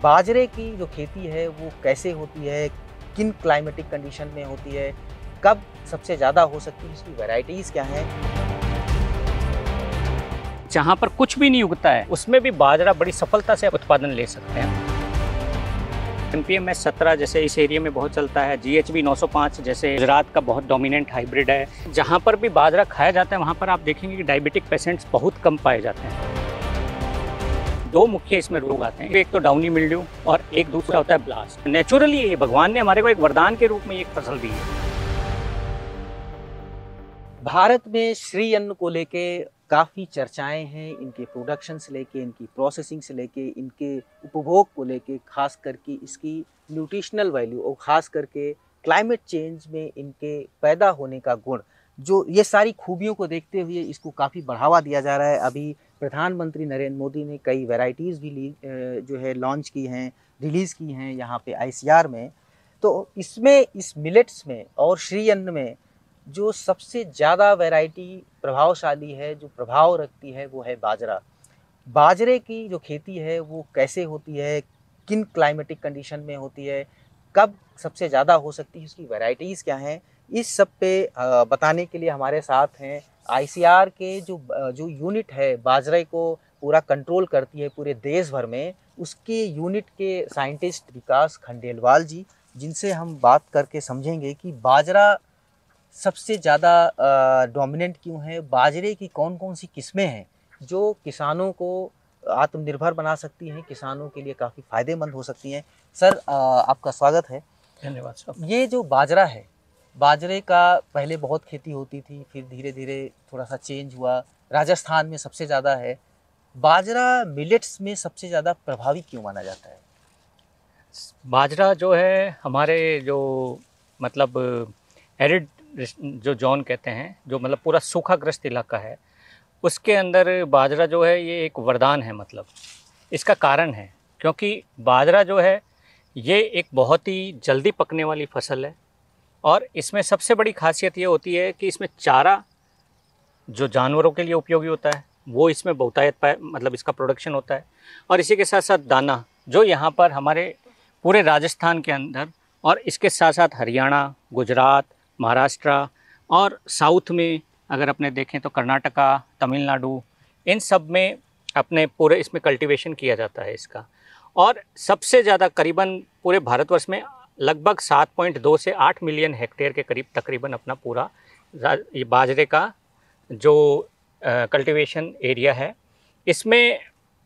बाजरे की जो खेती है वो कैसे होती है, किन क्लाइमेटिक कंडीशन में होती है, कब सबसे ज़्यादा हो सकती है, इसकी वैराइटीज़ क्या हैं? जहाँ पर कुछ भी नहीं उगता है उसमें भी बाजरा बड़ी सफलता से उत्पादन ले सकते हैं। NPMS 17 जैसे इस एरिया में बहुत चलता है, GHB 905 जैसे गुजरात का बहुत डोमिनेंट हाइब्रिड है। जहाँ पर भी बाजरा खाया जाता है वहाँ पर आप देखेंगे कि डायबिटिक पेशेंट्स बहुत कम पाए जाते हैं। दो मुख्य इसमें रोग आते हैं, एक तो डाउनी मिल्ड्यू और एक दूसरा होता है ब्लास्ट। नेचुरली ये भगवान ने हमारे को एक वरदान के रूप में एक फसल दी है। भारत में श्री अन्न को लेके काफ़ी चर्चाएं हैं, इनके प्रोडक्शन से लेके, इनकी प्रोसेसिंग से लेके, इनके उपभोग को लेके, खास करके इसकी न्यूट्रिशनल वैल्यू और ख़ास करके क्लाइमेट चेंज में इनके पैदा होने का गुण, जो ये सारी खूबियों को देखते हुए इसको काफ़ी बढ़ावा दिया जा रहा है। अभी प्रधानमंत्री नरेंद्र मोदी ने कई वैराइटीज़ भी जो है लॉन्च की हैं, रिलीज़ की हैं यहाँ पे ICR में। तो इसमें, इस मिलेट्स में और श्री अन्न में जो सबसे ज़्यादा वैरायटी प्रभावशाली है, जो प्रभाव रखती है, वो है बाजरा। बाजरे की जो खेती है वो कैसे होती है, किन क्लाइमेटिक कंडीशन में होती है, कब सबसे ज़्यादा हो सकती है, उसकी वैराइटीज़ क्या हैं, इस सब पे बताने के लिए हमारे साथ हैं ICR के जो यूनिट है बाजरे को पूरा कंट्रोल करती है पूरे देश भर में, उसके यूनिट के साइंटिस्ट विकास खंडेलवाल जी, जिनसे हम बात करके समझेंगे कि बाजरा सबसे ज़्यादा डोमिनेंट क्यों है, बाजरे की कौन कौन सी किस्में हैं जो किसानों को आत्मनिर्भर बना सकती हैं, किसानों के लिए काफ़ी फ़ायदेमंद हो सकती हैं। सर आपका स्वागत है। धन्यवाद सर। ये जो बाजरा है, बाजरे का पहले बहुत खेती होती थी, फिर धीरे धीरे थोड़ा सा चेंज हुआ, राजस्थान में सबसे ज़्यादा है। बाजरा मिलेट्स में सबसे ज़्यादा प्रभावी क्यों माना जाता है? बाजरा जो है हमारे जो मतलब एरिड जो जोन कहते हैं, जो मतलब पूरा सूखाग्रस्त इलाका है, उसके अंदर बाजरा जो है ये एक वरदान है। मतलब इसका कारण है क्योंकि बाजरा जो है ये एक बहुत ही जल्दी पकने वाली फसल है और इसमें सबसे बड़ी खासियत ये होती है कि इसमें चारा जो जानवरों के लिए उपयोगी होता है वो इसमें बहुतायत पाए, मतलब इसका प्रोडक्शन होता है। और इसी के साथ साथ दाना जो यहाँ पर हमारे पूरे राजस्थान के अंदर और इसके साथ साथ हरियाणा, गुजरात, महाराष्ट्र और साउथ में अगर अपने देखें तो कर्नाटका, तमिलनाडु, इन सब में अपने पूरे इसमें कल्टीवेशन किया जाता है इसका। और सबसे ज़्यादा करीबन पूरे भारतवर्ष में लगभग 7.2 से 8 मिलियन हेक्टेयर के करीब तकरीबन अपना पूरा ये बाजरे का जो कल्टीवेशन एरिया है, इसमें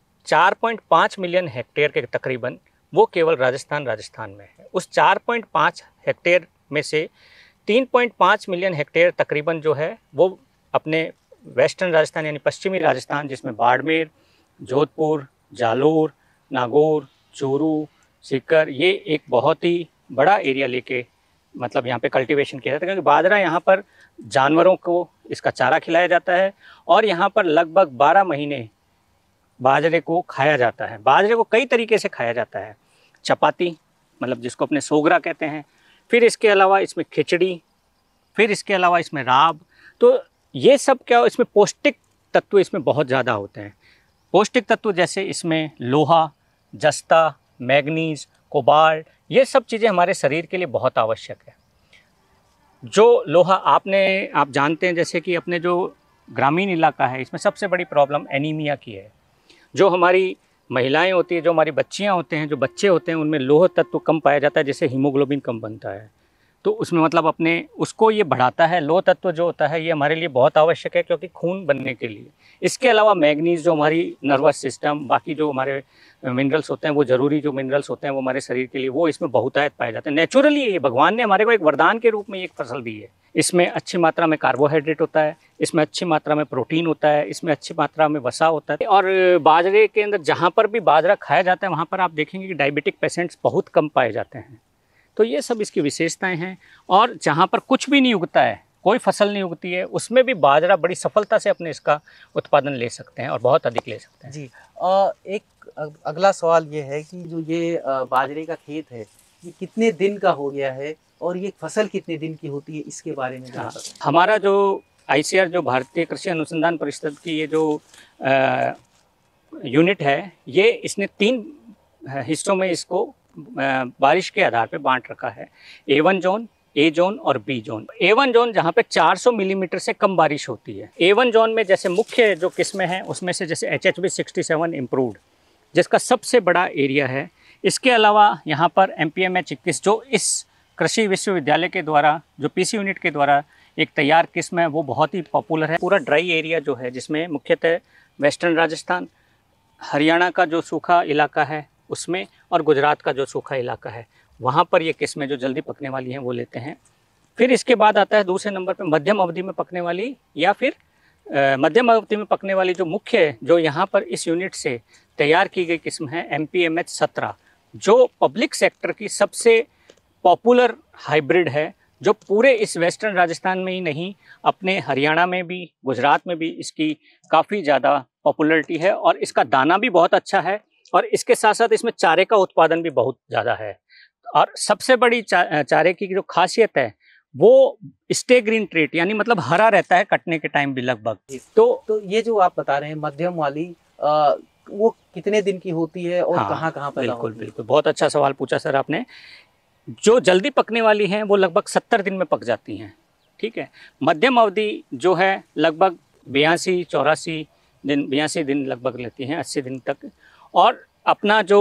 4.5 मिलियन हेक्टेयर के तकरीबन वो केवल राजस्थान में है। उस 4.5 हेक्टेयर में से 3.5 मिलियन हेक्टेयर तकरीबन जो है वो अपने वेस्टर्न राजस्थान यानी पश्चिमी राजस्थान, जिसमें बाड़मेर, जोधपुर, जालोर, नागौर, चूरू, सीकर, ये एक बहुत ही बड़ा एरिया लेके मतलब यहाँ पे कल्टीवेशन किया जाता है। क्योंकि बाजरा यहाँ पर जानवरों को इसका चारा खिलाया जाता है और यहाँ पर लगभग 12 महीने बाजरे को खाया जाता है। बाजरे को कई तरीके से खाया जाता है, चपाती मतलब जिसको अपने सोगरा कहते हैं, फिर इसके अलावा इसमें खिचड़ी, फिर इसके अलावा इसमें राब। तो ये सब क्या, इसमें पौष्टिक तत्व इसमें बहुत ज़्यादा होते हैं। पौष्टिक तत्व जैसे इसमें लोहा, जस्ता, मैग्नीज, कोबाल्ट, ये सब चीज़ें हमारे शरीर के लिए बहुत आवश्यक है। जो लोहा आप जानते हैं, जैसे कि अपने जो ग्रामीण इलाका है इसमें सबसे बड़ी प्रॉब्लम एनीमिया की है। जो हमारी महिलाएं होती है, जो हमारी बच्चियां होते हैं, जो बच्चे होते हैं, उनमें लोह तत्व कम पाया जाता है, जैसे हीमोग्लोबिन कम बनता है। तो उसमें मतलब अपने उसको ये बढ़ाता है। लोह तत्व जो होता है ये हमारे लिए बहुत आवश्यक है क्योंकि खून बनने के लिए। इसके अलावा मैग्नीज जो हमारी नर्वस सिस्टम, बाकी जो हमारे मिनरल्स होते हैं, वो ज़रूरी जो मिनरल्स होते हैं वो हमारे शरीर के लिए, वो इसमें बहुतायत पाए जाते हैं। नेचुरली ये भगवान ने हमारे को एक वरदान के रूप में एक फसल दी है। इसमें अच्छी मात्रा में कार्बोहाइड्रेट होता है, इसमें अच्छी मात्रा में प्रोटीन होता है, इसमें अच्छी मात्रा में वसा होता है। और बाजरे के अंदर जहाँ पर भी बाजरा खाया जाता है वहाँ पर आप देखेंगे कि डायबिटिक पेशेंट्स बहुत कम पाए जाते हैं। तो ये सब इसकी विशेषताएं हैं। और जहाँ पर कुछ भी नहीं उगता है, कोई फसल नहीं उगती है, उसमें भी बाजरा बड़ी सफलता से अपने इसका उत्पादन ले सकते हैं और बहुत अधिक ले सकते हैं। जी, एक अगला सवाल ये है कि जो ये बाजरे का खेत है ये कितने दिन का हो गया है और ये फसल कितने दिन की होती है, इसके बारे में हाँ, हमारा जो ICR जो भारतीय कृषि अनुसंधान परिषद की ये जो यूनिट है, ये इसने 3 हिस्सों में इसको बारिश के आधार पे बांट रखा है। A1 जोन, ए जोन और बी जोन। A1 जोन जहाँ पे 400 मिलीमीटर से कम बारिश होती है। A1 जोन में जैसे मुख्य जो किस्में हैं उसमें से जैसे HHB 67 इम्प्रूव्ड, जिसका सबसे बड़ा एरिया है। इसके अलावा यहाँ पर MPMH 21 जो इस कृषि विश्वविद्यालय के द्वारा, जो PC यूनिट के द्वारा एक तैयार किस्म है, वो बहुत ही पॉपुलर है। पूरा ड्राई एरिया जो है, जिसमें मुख्यतः वेस्टर्न राजस्थान, हरियाणा का जो सूखा इलाका है उसमें, और गुजरात का जो सूखा इलाका है, वहाँ पर ये किस्में जो जल्दी पकने वाली हैं वो लेते हैं। फिर इसके बाद आता है दूसरे नंबर पे मध्यम अवधि में पकने वाली, या फिर मध्यम अवधि में पकने वाली जो मुख्य, जो यहाँ पर इस यूनिट से तैयार की गई किस्म है MPMH 17, जो पब्लिक सेक्टर की सबसे पॉपुलर हाइब्रिड है, जो पूरे इस वेस्टर्न राजस्थान में ही नहीं, अपने हरियाणा में भी, गुजरात में भी इसकी काफ़ी ज़्यादा पॉपुलरिटी है, और इसका दाना भी बहुत अच्छा है, और इसके साथ साथ इसमें चारे का उत्पादन भी बहुत ज़्यादा है। और सबसे बड़ी चारे की जो खासियत है वो स्टे ग्रीन ट्रेट, यानी मतलब हरा रहता है कटने के टाइम भी लगभग। तो ये जो आप बता रहे हैं मध्यम वाली, वो कितने दिन की होती है और हाँ, कहाँ कहाँ पैदा होती है? बिल्कुल, बहुत अच्छा सवाल पूछा सर आपने। जो जल्दी पकने वाली हैं वो लगभग 70 दिन में पक जाती हैं, ठीक है। मध्यम अवधि जो है लगभग 82-84 दिन, 82 दिन लगभग लेती हैं, 80 दिन तक। और अपना जो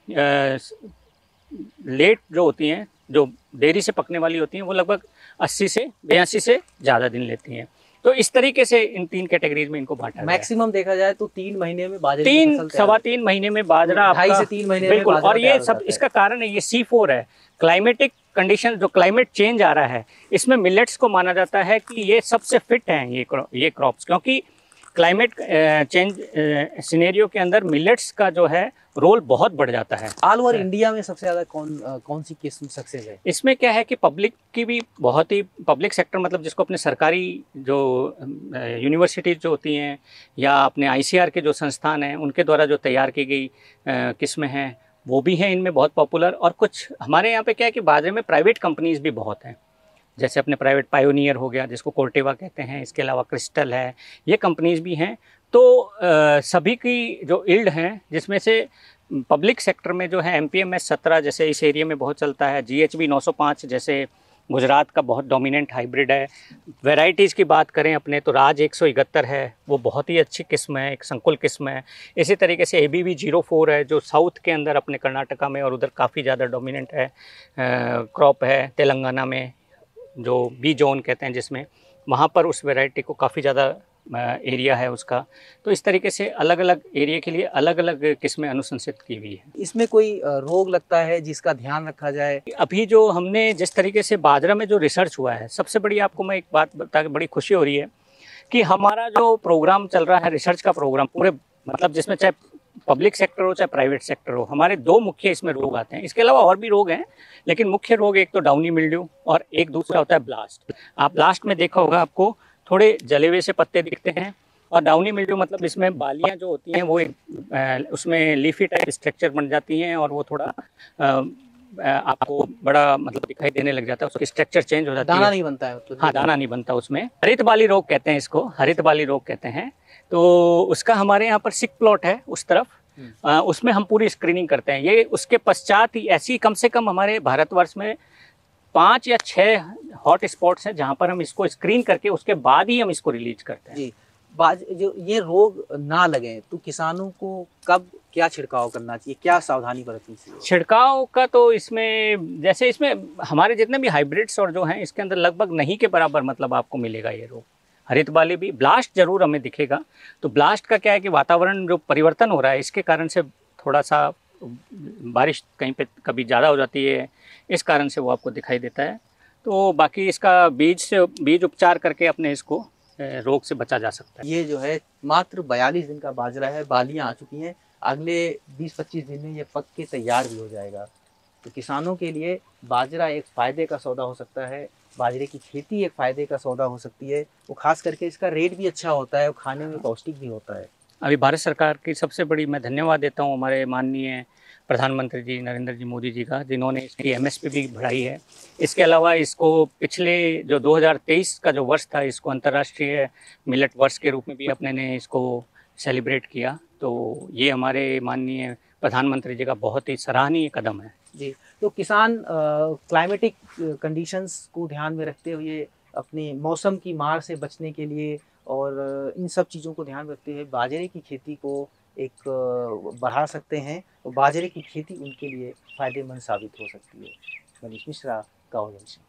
लेट जो होती हैं, जो देरी से पकने वाली होती हैं, वो लगभग 80 से 82 से ज़्यादा दिन लेती हैं। तो इस तरीके से इन 3 कैटेगरीज में इनको बांटा गया है। मैक्सिमम देखा जाए तो 3 महीने में बाजरे की फसल तैयार, 3-3.25 महीने में बाजरा, 2.5 से 3 महीने में बिल्कुल। बाजरा और ये तैयार हो सब जाता है। इसका कारण है, ये C4 है, क्लाइमेटिक कंडीशन, जो क्लाइमेट चेंज आ रहा है, इसमें मिलेट्स को माना जाता है कि ये सबसे फिट हैं ये क्रॉप्स, क्योंकि क्लाइमेट चेंज सिनेरियो के अंदर मिलेट्स का जो है रोल बहुत बढ़ जाता है। ऑल ओवर इंडिया में सबसे ज्यादा कौन सी किस्म सक्सेस है? इसमें क्या है कि पब्लिक की भी बहुत ही, पब्लिक सेक्टर मतलब जिसको अपने सरकारी जो यूनिवर्सिटीज जो होती हैं, या अपने ICR के जो संस्थान हैं, उनके द्वारा जो तैयार की गई किस्में हैं, वो भी हैं इनमें बहुत पॉपुलर। और कुछ हमारे यहाँ पे क्या है कि बाजरे में प्राइवेट कंपनीज भी बहुत हैं, जैसे अपने प्राइवेट पायोनियर हो गया, जिसको कोर्टेवा कहते हैं, इसके अलावा क्रिस्टल है, ये कंपनीज भी हैं। तो सभी की जो इल्ड हैं, जिसमें से पब्लिक सेक्टर में जो है MPMH 17 जैसे इस एरिया में बहुत चलता है, GHB 905 जैसे गुजरात का बहुत डोमिनेंट हाइब्रिड है। वैरायटीज़ की बात करें अपने तो राज 171 है, वो बहुत ही अच्छी किस्म है, एक संकुल किस्म है। इसी तरीके से ABB 04 है, जो साउथ के अंदर अपने कर्नाटका में और उधर काफ़ी ज़्यादा डोमिनेंट है क्रॉप है। तेलंगाना में जो बी जोन कहते हैं, जिसमें वहाँ पर उस वैरायटी को काफ़ी ज़्यादा एरिया है उसका। तो इस तरीके से अलग अलग एरिया के लिए अलग अलग किस्में अनुशंसित की हुई है। इसमें कोई रोग लगता है जिसका ध्यान रखा जाए? अभी जो हमने जिस तरीके से बाजरा में जो रिसर्च हुआ है, सबसे बड़ी आपको मैं एक बात बता के बड़ी खुशी हो रही है कि हमारा जो प्रोग्राम चल रहा है, रिसर्च का प्रोग्राम, पूरे मतलब जिसमें चाहे पब्लिक सेक्टर हो चाहे प्राइवेट सेक्टर हो, हमारे 2 मुख्य इसमें रोग आते हैं। इसके अलावा और भी रोग हैं, लेकिन मुख्य रोग एक तो डाउनी मिल्ड्यू और एक दूसरा होता है ब्लास्ट। आप ब्लास्ट में देखा होगा, आपको थोड़े जले हुए से पत्ते दिखते हैं। और डाउनी मिल्ड्यू मतलब इसमें बालियां जो होती हैं वो उसमें लीफी टाइप स्ट्रक्चर बन जाती हैं, और वो थोड़ा आपको बड़ा मतलब दिखाई देने लग जाता है, उसकी स्ट्रक्चर चेंज हो जाती है, दाना नहीं बनता है? हाँ, दाना नहीं बनता उसमें। हरित बाली रोग कहते हैं इसको, हरित बाली रोग कहते हैं। तो उसका हमारे यहाँ पर सिक प्लॉट है उस तरफ, उसमें हम पूरी स्क्रीनिंग करते हैं। ये उसके पश्चात ही ऐसी कम से कम हमारे भारतवर्ष में 5 या 6 हॉट स्पॉट्स हैं जहाँ पर हम इसको स्क्रीन करके उसके बाद ही हम इसको रिलीज करते हैं। जी, जो ये रोग ना लगे तो किसानों को कब क्या छिड़काव करना चाहिए, क्या सावधानी बरतनी चाहिए? छिड़काव का तो इसमें, जैसे इसमें हमारे जितने भी हाइब्रिड्स और जो हैं, इसके अंदर लगभग नहीं के बराबर मतलब आपको मिलेगा ये रोग। हरित बाली भी, ब्लास्ट जरूर हमें दिखेगा। तो ब्लास्ट का क्या है कि वातावरण जो परिवर्तन हो रहा है, इसके कारण से थोड़ा सा बारिश कहीं पे कभी ज़्यादा हो जाती है, इस कारण से वो आपको दिखाई देता है। तो बाकी इसका बीज उपचार करके अपने इसको रोग से बचा जा सकता है। ये जो है मात्र 42 दिन का बाजरा है, बालियां आ चुकी हैं, अगले 20-25 दिन में ये पक के तैयार भी हो जाएगा। तो किसानों के लिए बाजरा एक फ़ायदे का सौदा हो सकता है, बाजरे की खेती एक फ़ायदे का सौदा हो सकती है। वो खास करके इसका रेट भी अच्छा होता है और खाने में पौष्टिक भी होता है। अभी भारत सरकार की सबसे बड़ी मैं धन्यवाद देता हूँ हमारे माननीय प्रधानमंत्री जी नरेंद्र जी मोदी जी का, जिन्होंने इसकी MSP भी बढ़ाई है। इसके अलावा इसको पिछले जो 2023 का जो वर्ष था, इसको अंतर्राष्ट्रीय मिलेट वर्ष के रूप में भी अपने ने इसको सेलिब्रेट किया। तो ये हमारे माननीय प्रधानमंत्री जी का बहुत ही सराहनीय कदम है। जी, तो किसान क्लाइमेटिक कंडीशंस को ध्यान में रखते हुए अपने मौसम की मार से बचने के लिए और इन सब चीज़ों को ध्यान में रखते हुए बाजरे की खेती को एक बढ़ा सकते हैं और बाजरे की खेती उनके लिए फ़ायदेमंद साबित हो सकती है। मनीष मिश्रा, काओ जंक्शन।